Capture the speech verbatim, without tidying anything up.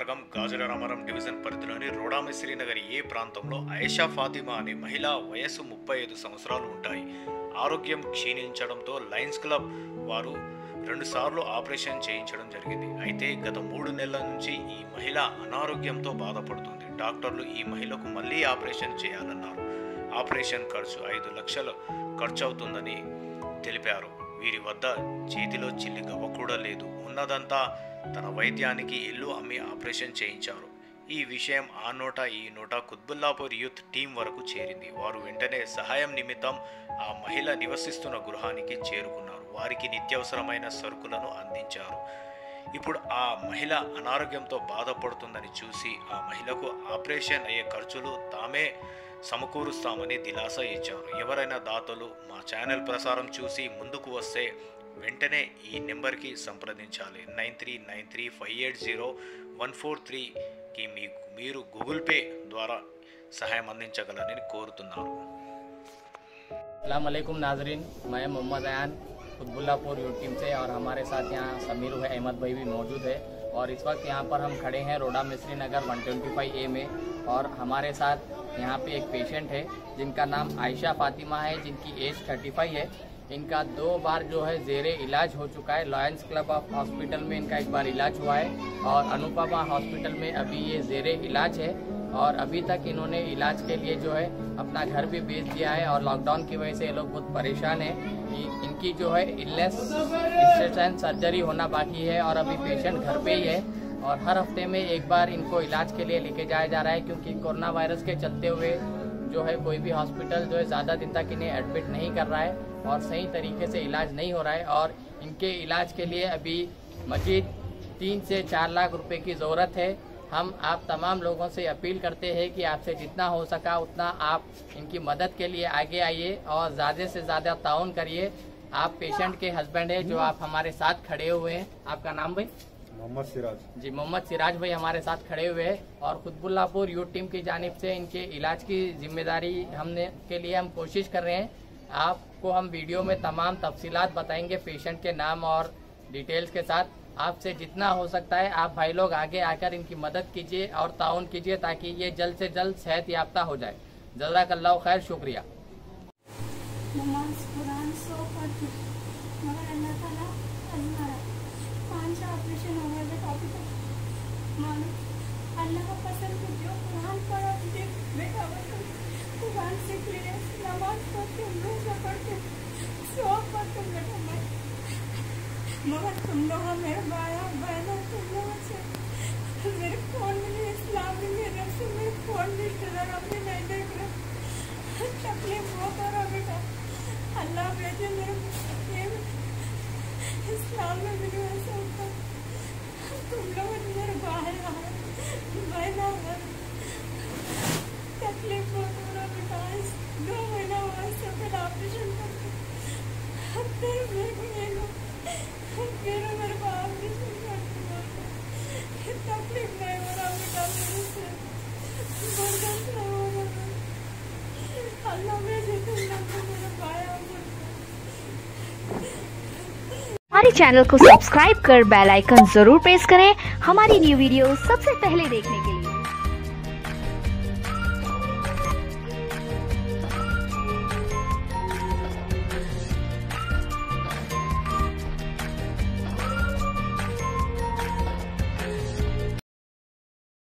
నియోజకవర్గం గాజుల రామారం డివిజన్ పరిధిలోని రోడామి శ్రీనగర్ ఏ ప్రాంతంలో ఆయిషా ఫాతిమా అనే మహిళ వయస్సు ముప్పై ఐదు సంవత్సరాలు ఉంటాయి. ఆరోగ్యం క్షీణించడంతో లయన్స్ క్లబ్ వారు రెండుసార్లు ఆపరేషన్ చేయించడం జరిగింది. అయితే గత మూడు నెలల నుంచి ఈ మహిళ అనారోగ్యంతో బాధపడుతుంది. డాక్టర్లు ఈ మహిళకు మళ్ళీ ఆపరేషన్ చేయాలన్నారు. ఆపరేషన్ ఖర్చు ఐదు లక్షలు ఖర్చు అవుతుందని తెలిపారు. వీరి వద్ద చేతిలో చిల్లి గవ్వ కూడా లేదు. ఉన్నదంతా తన వైద్యానికి ఇల్లు అమ్మి ఆపరేషన్ చేయించారు. ఈ విషయం ఆ నోట ఈ నోట కుత్బుల్లాపూర్ యూత్ టీం వరకు చేరింది. వారు వెంటనే సహాయం నిమిత్తం ఆ మహిళ నివసిస్తున్న గృహానికి చేరుకున్నారు. వారికి నిత్యావసరమైన సరుకులను అందించారు. ఇప్పుడు ఆ మహిళ అనారోగ్యంతో బాధపడుతుందని చూసి ఆ మహిళకు ఆపరేషన్ అయ్యే ఖర్చులు తామే సమకూరుస్తామని దిలాసా ఇచ్చారు. ఎవరైనా దాతలు మా ఛానల్ ప్రసారం చూసి ముందుకు వస్తే వెంటనే ఈ నెంబర్కి సంప్రదించాలి. Nine three nine three five eight zero one four త్రీకి మీకు మీరు గూగుల్ పే ద్వారా సహాయం అందించగలరని కోరుతున్నారు. अस्सलाम वालेकुम नाजरीन, मैं मोहम्मद अयान कुतुबुल्लापुर यूथ टीम से और हमारे साथ यहाँ समीर है, अहमद भाई भी मौजूद है और इस वक्त यहाँ पर हम खड़े हैं रोडामी श्रीनगर एक सौ पच्चीस ए में और हमारे साथ यहाँ पे एक पेशेंट है जिनका नाम आयशा फातिमा है, जिनकी एज पैंतीस है। इनका दो बार जो है ज़ेरे इलाज हो चुका है। लॉयंस क्लब ऑफ हॉस्पिटल में इनका एक बार इलाज हुआ है और अनुपमा हॉस्पिटल में अभी ये ज़ेरे इलाज है और अभी तक इन्होंने इलाज के लिए जो है अपना घर भी बेच दिया है और लॉकडाउन की वजह से ये लोग बहुत परेशान हैं। इनकी जो है इलनेस इंसेशन सर्जरी होना बाकी है और अभी पेशेंट घर पे ही है और हर हफ्ते में एक बार इनको इलाज के लिए लेके जाया जा रहा है, क्योंकि कोरोना वायरस के चलते हुए जो है कोई भी हॉस्पिटल जो है ज़्यादा दिन तक इन्हें एडमिट नहीं कर रहा है और सही तरीके से इलाज नहीं हो रहा है और इनके इलाज के लिए अभी मजीद तीन से चार लाख रुपए की ज़रूरत है। हम आप तमाम लोगों से अपील करते हैं कि आपसे जितना हो सका उतना आप इनकी मदद के लिए आगे आइए और ज़्यादा से ज़्यादा ताउन करिए। आप पेशेंट के हस्बैंड हैं जो आप हमारे साथ खड़े हुए हैं। आपका नाम भाई? मोहम्मद सिराज जी, मोहम्मद सिराज भाई हमारे साथ खड़े हुए हैं और कुतुबुल्लापुर यूथ टीम की जानिब से इनके इलाज की जिम्मेदारी हमने के लिए हम कोशिश कर रहे हैं। आपको हम वीडियो में तमाम तफसीलात बताएंगे पेशेंट के नाम और डिटेल्स के साथ। आपसे जितना हो सकता है आप भाई लोग आगे आकर इनकी मदद कीजिए और ताउन कीजिए ताकि ये जल्द से जल्द सेहत याफ्ता हो जाए। जज़ाकल्लाहु खैर, शुक्रिया। अल्लाह का पसंद जो कुरान पढ़ा बेटा कुरान सीख लिए, नमाज पढ़ते रोजा पढ़ते सब पढ़ते बेटा मैं, मगर तुम लोग मेरे भाई बहनों तुम लोग से मेरे फोन में इस्लाम में मेरे से मेरे फोन में रिश्तेदार अपने नहीं देख रहे, तकलीफ बहुत हो रहा बेटा। अल्लाह भेजे मेरे इस्लाम में भी ऐसा होता, तुम लोग मेरे भाई महीना तकलीफ बहुत हो रहा बेटा। दो महीना हुआ इससे पहले ऑपरेशन करके फिर मेरे फिर मेरे को ऑपरेशन करके तकलीफ नहीं हो रहा बेटा, मेरे से बर्दाश्त नहीं हो रहा। अल्लाह भेजे तुम लोग मेरे भाई। हमारे चैनल को सब्सक्राइब कर बेल आइकन जरूर प्रेस करें हमारी न्यू वीडियो सबसे पहले देखने के लिए।